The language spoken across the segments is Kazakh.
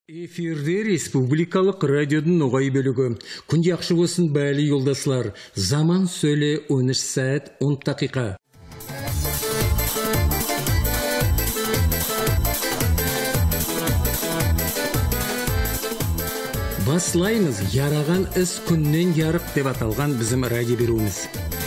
Эфирде республикалық радиодың оғай бөлігі. Күн яқшы болсын бәлі yoldaşlar. Zaman söyle 13 saat 10 dakika. Баслаймыз, яраған іс күннен ярық деп аталған bizim радио беруіміз.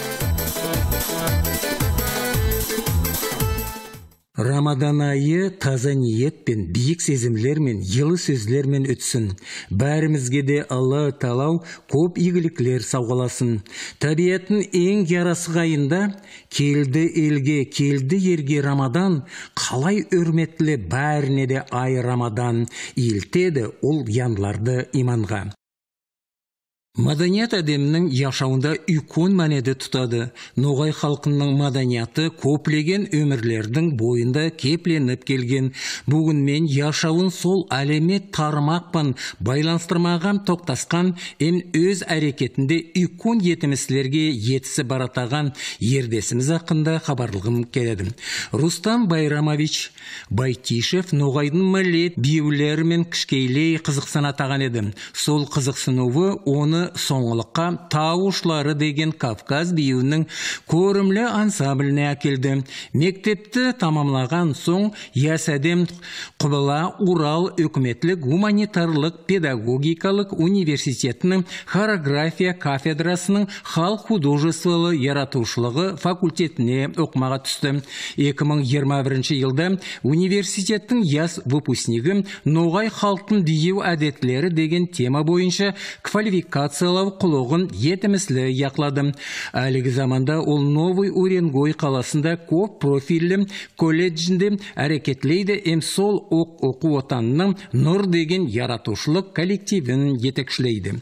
Рамадан айы таза ниетпен, биік сезімлермен, yılı сөзлермен өтсін. Бәрімізге де Алла талау көп игіліктер сауғаласын. Табиаттың ең ярасы айында келді елге, келді ерге Рамадан, қалай өрметлі бәріне де ай Рамадан, елтеді ол янларды иманға. Madaniyat adamның yaşауында үлкен мәнеді тұтады. Ноғай халқының маданияты көплеген өмірлердің бойында кепленіп келген. Бүгін мен yaşауын сол әлемет тармақпан байланыстырмаған тоқтасқан әм өз әрекетінде үлкен етіміслерге етісі баратаған ердесіміз ақында хабарлығым келеді. Рустам Байрамович Байтишев Ноғайдың мәлет биеулері мен кішкейлей қызықсын атаған еді. Сол қызықсынуы оны соңғылыққа тауышлары деген Кавказ биюінің көрімлі ансамбліне әкелді. Мектепті тамамлаған соң Ясадем Құбыла Урал үкіметлік гуманитарлық педагогикалық университетінің хореография кафедрасының халық художестволы яратушылығы факультетіне оқымаға түсті. 2021 жылда университеттің яс выпускнигі Ноғай халықтың бию әдетлері деген тема бойынша квалификациялау құлығын етіміслі яқлады. Әлігі заманда ол Новый Уренгой қаласында көп профилі колледжінде әрекетлейді, сол оқу отанының Нұр деген яратушылық коллективін етекшілейді.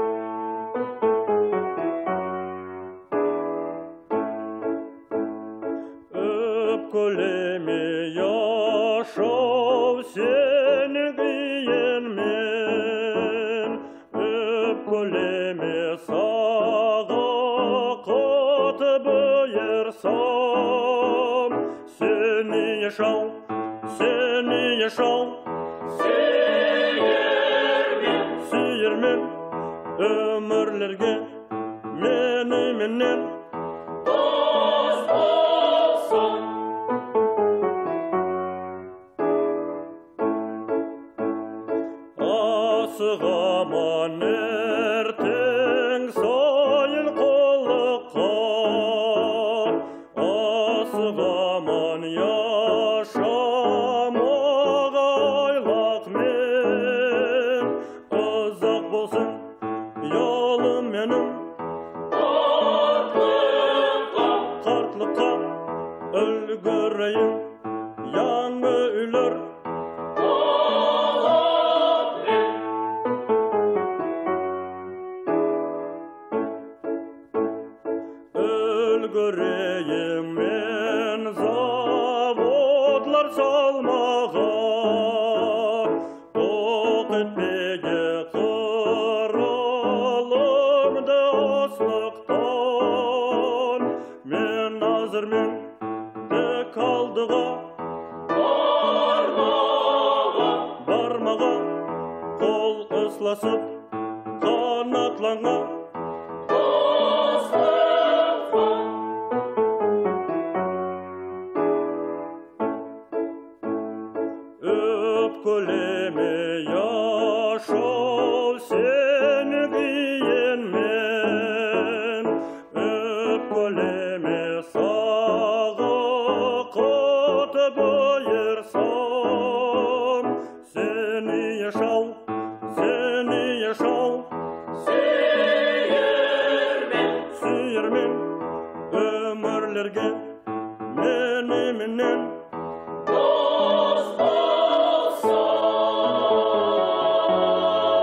Seyirmen ömürlerge meniminen dost olsun. Asıgaman erten soyun kolluqa, asıgaman yaşamağa aylak men. Uzak bolsun yolum menim kartlıqa ölgüreyim yanı üler ölgüreyim men zavodlar salmağa ok etmege kıralımda aslıktan men hazır men de kaldığa barmağa kol ıslasıp kanatlağa öpküleme yaşol seni giyenmen, öpküleme sağa katı buyursam, seni yaşal seyirmen ömürlerge meniminen dost olsun.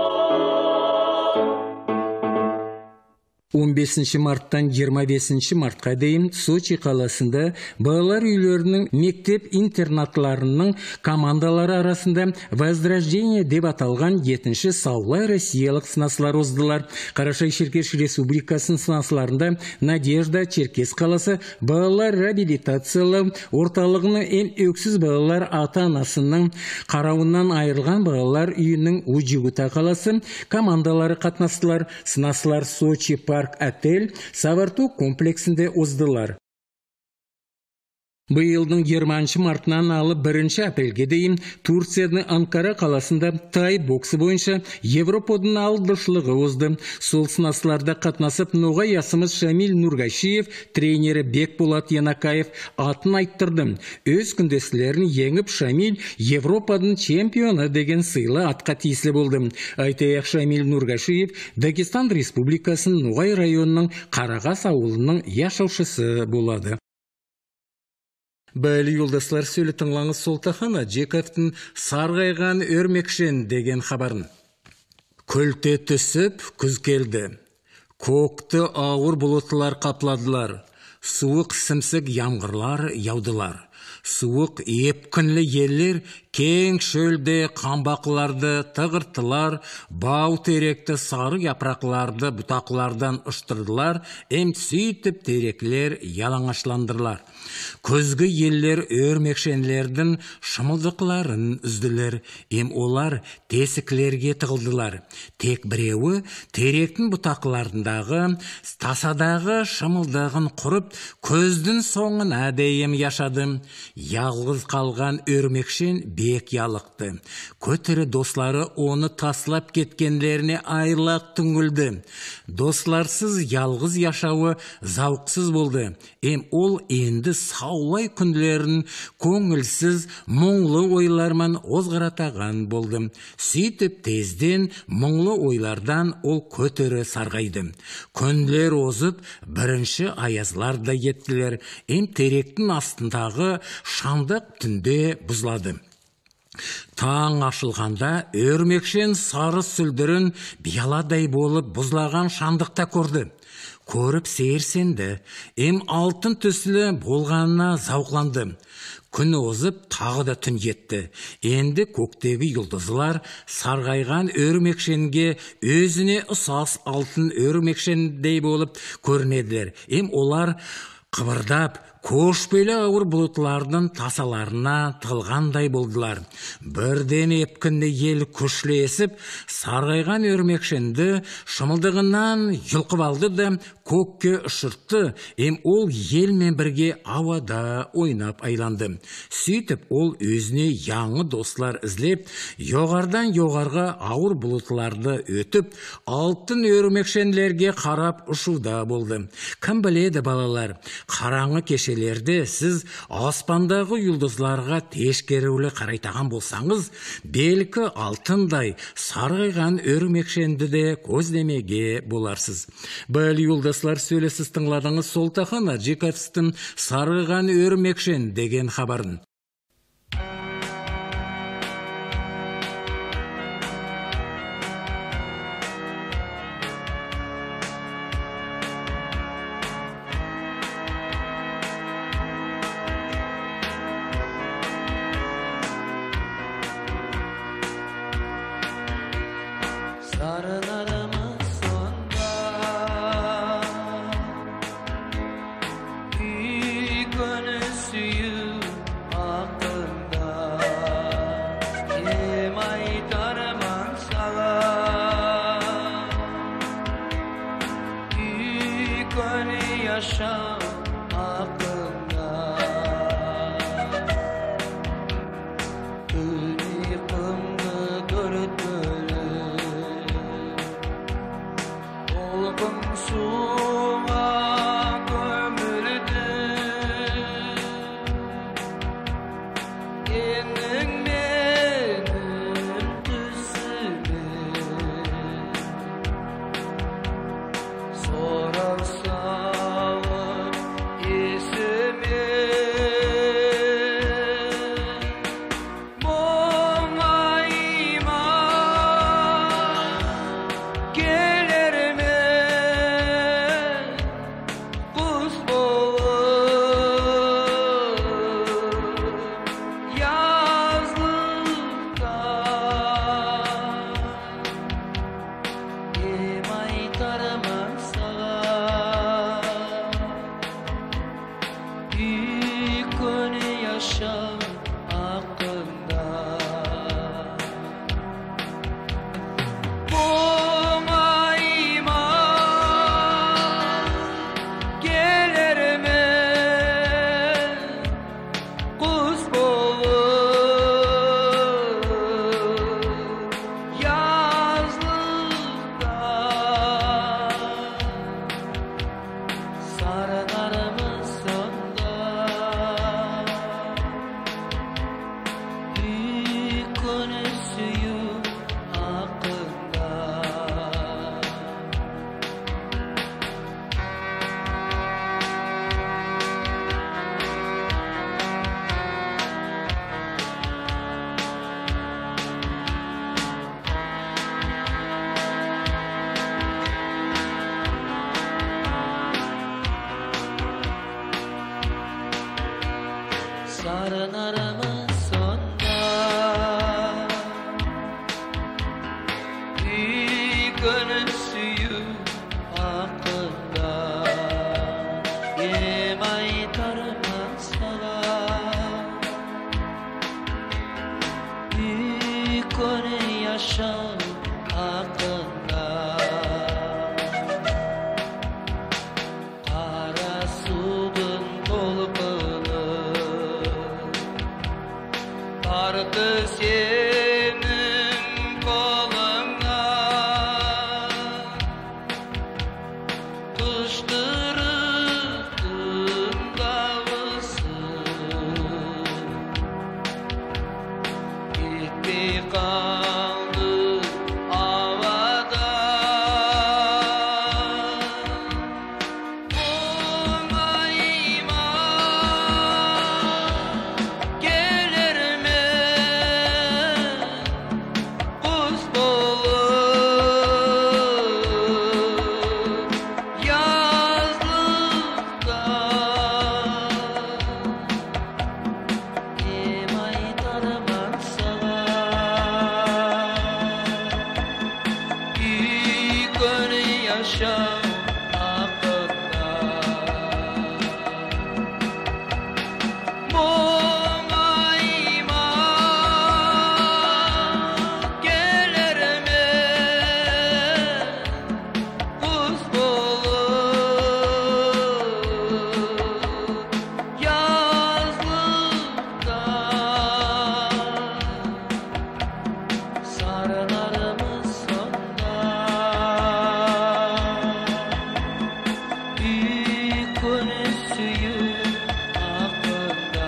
15 марттан 25 мартқа дейін Сочи қаласында балалар үйлерінің мектеп-интернатларының командалары арасында «Возрождение» деп аталған 7-ші саулай россиялық сынаслар оздылар. Қарашай-Черкеш Республикасының сынасларында Надежда Черкес қаласы балалар реабилитациялау орталығының ең өксіз балалар ата-анасының қарауынан айырылған балалар үйінің Уджигута қаласы командалары қатынастылар. Сынаслар Сочи парк отель Саварту комплексінде оздылар. Быйылдың 20 мартынан алып 1 апрельге дейін Турцияның Анкара қаласында тай боксы бойынша Европаның алдышылығы озды. Сол сынасларда қатнасып Ноғай ясымыз Шамил Нургашиев, тренері Бекболат Янакаев атын айттырды. Өз күндесілерін еңіп Шамил Европаның чемпионы деген сыйлы атқа тиесілі болды. Айтайық, Шамил Нургашиев Дагестан Республикасының Ноғай районының Қарағас ауылының яшаушысы болады. Бәлі юлдаслар, сөйлі тыңлаңыз Солтахан Аджековтың «Сарғайған өрмекшен» деген хабарын. Күлте түсіп, күз келді. Көкті ауыр бұлытлар қапладылар. Суық сімсік ямғырлар яудылар. Суық епкінлі еллер кең шөлде қамбақларды тығыртылар, бау теректі сары япрақларды бұтақлардан ұштырдылар, сөйтіп тереклер ялаңашландырлар. Көзгі еллер өрмекшенлердің шымылдықларын үзділер, олар тесіклерге тығылдылар. Тек біреуі теректің бұтақларындағы, тасадағы шымылдығын құрып, көздің соңын әдейім яшады. Ялғыз қалған өрмекшен бек ялықты. Көтірі дослары оны таслап кеткендеріне айырлақ түңілді. Досларсыз ялғыз яшауы зауқсыз болды. Ол енді саулай күндерін көңілсіз, мұңлы ойлармен озғыратаған болды. Сөйтіп тезден мұңлы ойлардан ол көтірі сарғайды. Күндер озып, бірінші аязларда еттілер. Теректің астындағы шандық түнде бұзлады. Таң ашылғанда өрмекшен сары сүлдірін бияладай болып бұзлаған шандықта көрді. Көріп сейірсенді, алтын төсілі болғанына зауқланды. Күн озып, тағы да түн жетті. Енді көктегі юлдызлар сарғайған өрмекшенге өзіне ұсас алтын өрмекшендей болып көрінеділер. Олар қыбырдап, көшпелі ауыр бұлытлардың тасаларына тығылғандай болдылар. Бірден епкінді ел күшлесіп, сарғайған өрмекшенді шымылдығынан жұлқып алды да көкке ұшыртты. Ол елмен бірге ауада ойнап айланды. Сөйтіп, ол өзіне яңы достар ізлеп, жоғардан жоғарға ауыр бұлытларды өтіп, алтын өрмекшенлерге қарап ұшуда болды. Кім біледі, балалар, қараңғы кешелерде сіз аспандағы юлдызларға тешкерулі қарайтаған болсаңыз, белкі алтындай сарғайған өрмекшенді де көздемеге боларсыз. Бұл юлдызлар, сөйлесіз тыңладыңыз Солтахан Аджековтың «Сарғайған өрмекшен» деген хабарын. yaşam aklımda Yıkımlı dörtbölü Olgun suğa gömüldü Yenin benim düzümü Sorarsan gönül suyu hakkında Yem aytarman sana Yükone yaşam hakkında Kara sudun dolpunu Vardı senin kolundan Kıştırırdın davısın Gitti kaldı havada Olmayma gelir mi Kuz dolu yazlıkta Yem aytarman sana Yükön yaşam hakkında Olmayma gelir mi Kuz dolu yazlıkta Sarılarımız sonda Büyük gönül suyu hakkında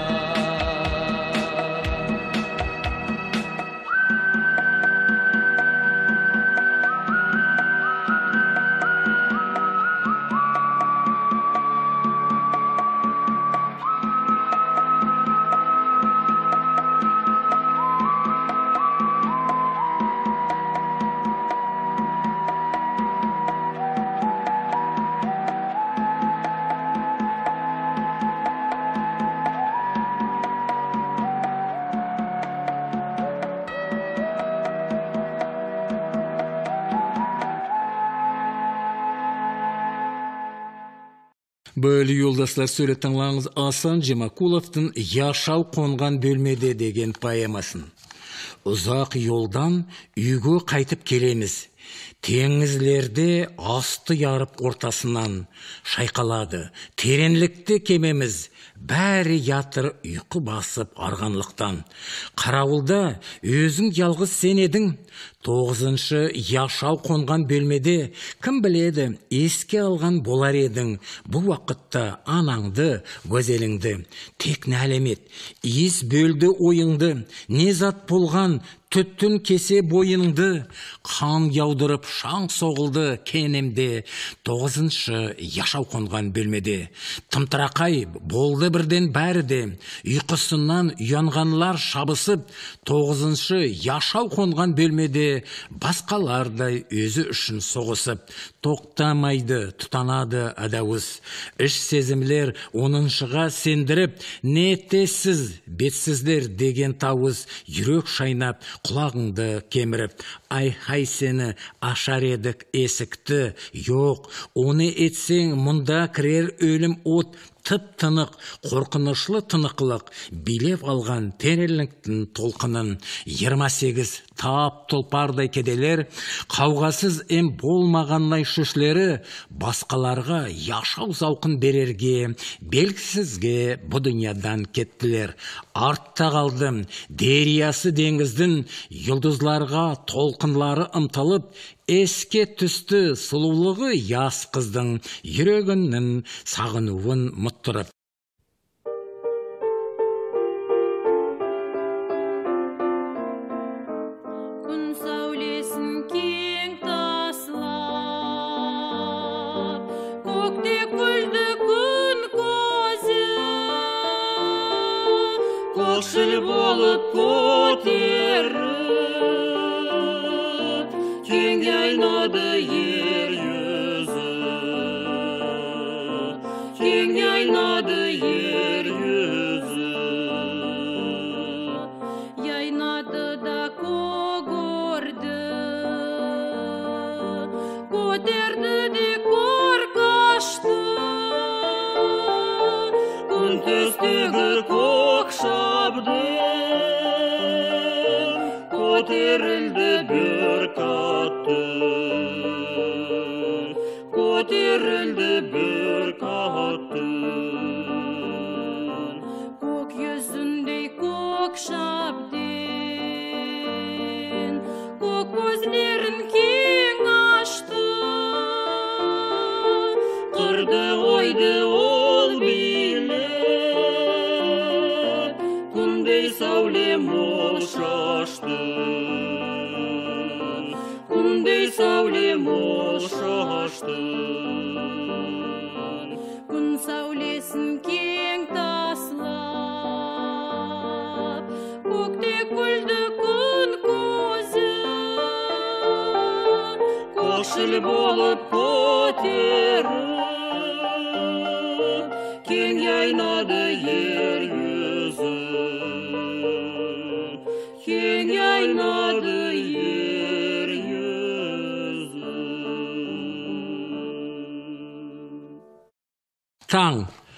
Böyle yoldaşlar söylettіңларыңыз Асан Жемакуловтың «Яшау қонған бөлмеде» деген поэмасын. Ұзақ yoldan үйге қайтып келеміз. Теңізлерде асты ярып ортасынан шайқалады. Теренлікте кемеміз. Бәрі ятыр ұйқы басып арғанлықтан. Қарауылда өзің ялғыз сен едің. 9-шы яшау қонған бөлмеде кім біледі, еске алған болар едің. Бұл уақытта анаңды, өзеліңді. Тек нәлемет, иіс бөлді ойыңды. Не зат болған, түттін кесе бойыңды. Қан яудырып шаң соғылды кенемде. 9-шы яшау қонған бөлмеде. Тымтырақай болды бірден бәрі де. Ұйқысынан ұянғанлар шабысып, 9-шы яшау қонған бөлмеде басқалардай өзі үшін соғысып. Тоқтамайды, тұтанады адауыз. Іш сезімлер 10-шыға сендіріп, не етесіз, бетсіздер деген тауыз. Жүрек шайнап, құлағыңды кеміріп. Ай-хай сені ашар едік есікті. Жоқ, оны етсең мұнда кірер өлім от. Тып-тынық, қорқынышлы тынықлық билеп алған тереңліктің толқынын. 28 тап тұлпардай кеделер, қауғасыз ем болмағаннай шүшлері, басқаларға яшау зауқын берерге, белгісізге бұ дүниядан кеттілер. Артта қалдым, дериясы деңіздің, юлдызларға толқынлары ымталып, еске түсті сұлулығы яс қыздың, жүрегінің сағынуын мұттырып. Күн сәулесін кең таслап, көкте күлді күн көзі, Көкшіл болып көтеріп, кең айнады ер yüzü, keng aynadı yer yüzü. Yaynadı da kogordu, Koterdi de korkaçtı. Күн төстегі көк шабдың, көтерілді бір қатты. Көтерілді бір қатты. Көк yüzündей көк шабден, көк көзлерін кең ашты. Қырды ойды ол билеп, күндей сәуле мол шашты. Күндей сәуле мол шашты. Күн сәулесін кең таслап, көкте күлді күн көзі. Көкшіл болып көтеріп, кең яйнады ер yüzü. Кең яйнады ер yüzü. Таң,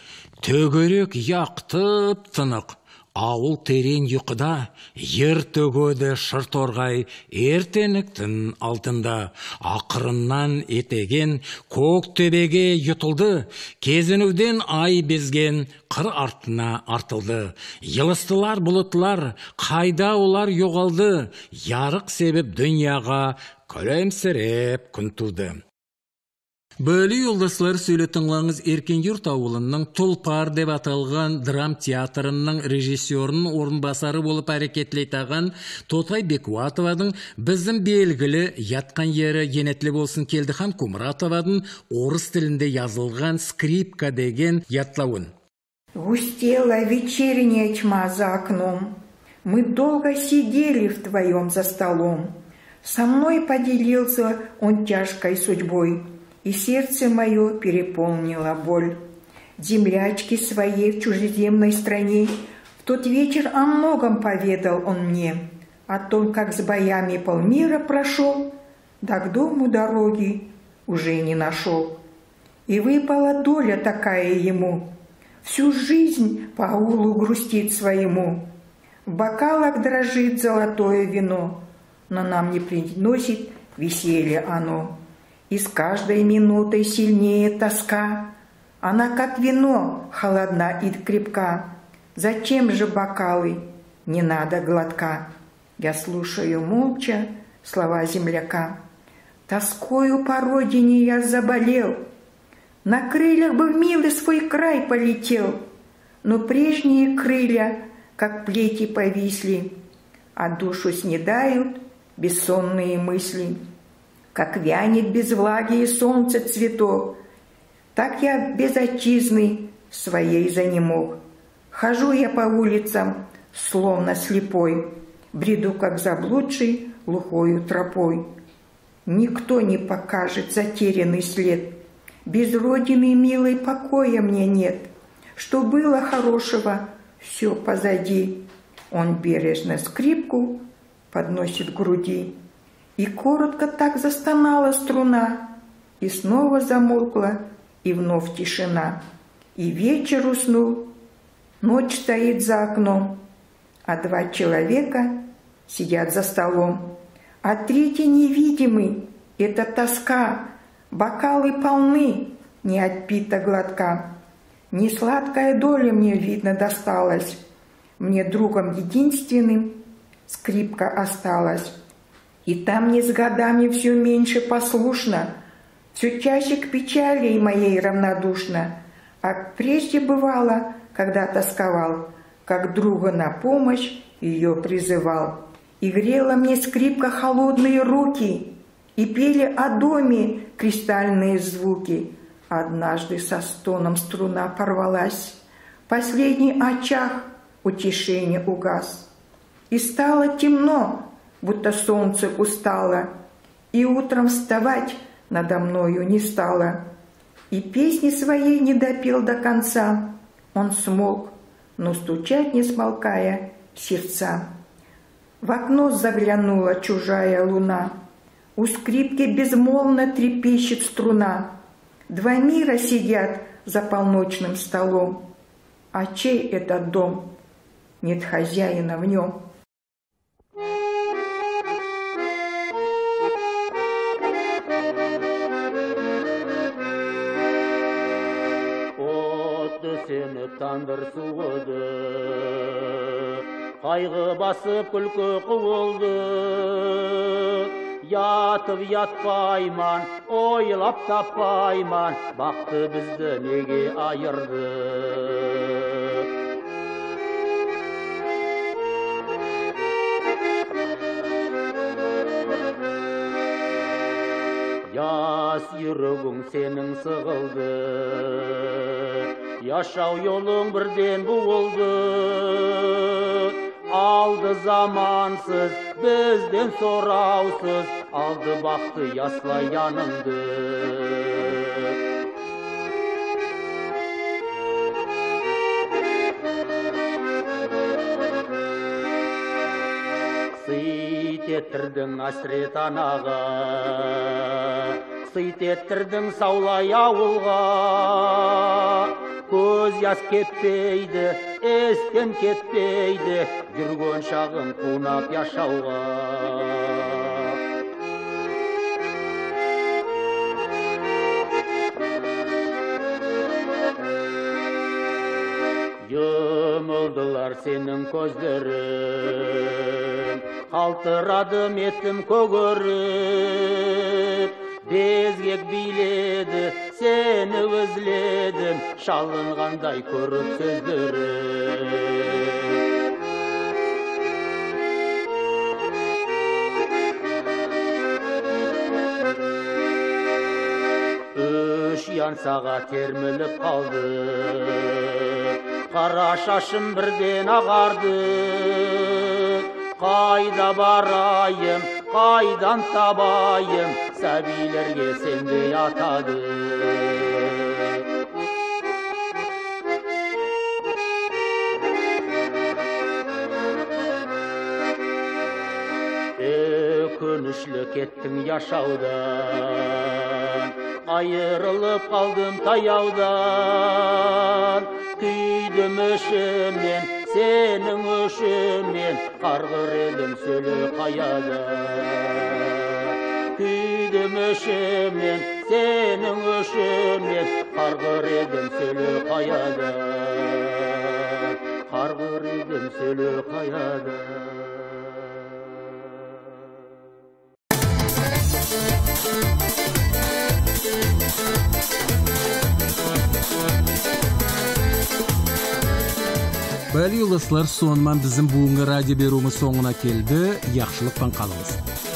төгерек яқтып тынық, ауыл терең ұйқыда, ер төгеді шырторғай ертеңіктің алтында. Ақырыннан етеген көк төбеге жұтылды, кезінуден ай безген қыр артына артылды. Йылыстылар бұлытлар, қайда олар жоғалды, ярық себеп дүнияға күлімсіреп күн туды. Бөлі yoldaşlar сөйлетіңлаңыз Еркен Юрт ауылының Тұлпар деп аталған драм театрының режиссерінің орынбасары болып әрекетлейтаған Тотай Бекуатовадың біздің белгілі ятқан ері енетлі болсын Келдіхан Кумратовадың орыс тілінде yazılған скрипка деген ятлауын. Густела вечерняя тьма за окном. Мы долго сидели вдвоем за столом. Со мной поделился он тяжкой судьбой, и сердце мое переполнило боль. Землячки своей в чужеземной стране в тот вечер о многом поведал он мне, о том, как с боями полмира прошел, да к дому дороги уже не нашел. И выпала доля такая ему, всю жизнь по аулу грустит своему. В бокалах дрожит золотое вино, но нам не приносит веселье оно. И с каждой минутой сильнее тоска, она как вино холодна и крепка. Зачем же бокалы, не надо глотка? Я слушаю молча слова земляка. Тоскою по родине я заболел, на крыльях бы в милый свой край полетел, но прежние крылья, как плети, повисли, а душу снедают бессонные мысли. Как вянет без влаги и солнца цветок, так я без отчизны своей занемог. Хожу я по улицам, словно слепой, бреду, как заблудший, глухою тропой. Никто не покажет затерянный след, без родины милой покоя мне нет. Что было хорошего, все позади. Он бережно скрипку подносит к груди. И коротко так застонала струна, и снова замолкла, и вновь тишина. И вечер уснул, ночь стоит за окном, а два человека сидят за столом. А третий невидимый — это тоска, бокалы полны, не отпита глотка. Несладкая доля мне, видно, досталась, мне другом единственным скрипка осталась. И там мне с годами все меньше послушно, все чаще к печали моей равнодушно. А прежде бывало, когда тосковал, как друга на помощь ее призывал. И грела мне скрипка холодные руки, и пели о доме кристальные звуки. Однажды со стоном струна порвалась, последний очаг утешения угас. И стало темно, будто солнце устало, и утром вставать надо мною не стало. И песни своей не допел до конца, он смолк, но стучать не смолкая сердца. В окно заглянула чужая луна, У скрипки безмолвно трепещет струна. Два мира сидят за полночным столом. А чей этот дом? Нет хозяина в нем. Seni tandır suğudu, kaygı basıp külkü kuvuldu. Yatıp yatpayman, oylap tapayman, baktı bizdi nege ayırdı. Yas yürügün senin sığıldı, yaşav yolun birden buğuldu. Aldı zamansız, bizden soravsız, aldı baktı yasla yanındı. Sıyt ettirdin asret anağa, sıyt ettirdin savlay avulga. Көз яс кетпейді, естен кетпейді, жүрген шағын қунап яшауға. Yumылдылар сенің көздерің, қалтырадым еттім көгеріп. Безгек биледі, сені өзледім, шалынғандай көріп сөздерім. Үш янсаға терміліп қалды, қара шашым бірден ағарды. Қайда барайым, қайдан табайым, сәбилерге сендей атады. Өкінішлі кеттің яшаудан, айырылып қалдым таяудан. Күйдім өшімнен, сенің өшімнен, қарғыр едім сөлі қаяда. Күйдім өшімнен, сенің өшімнен, қарғыр едім сөлі қаяда. Қарғыр едім сөлі қаяда. Бәлі ұлысылар, сонымен біздің бүгінгі радио беруіміз соңына келді. Яқшылықпен қалыңыз.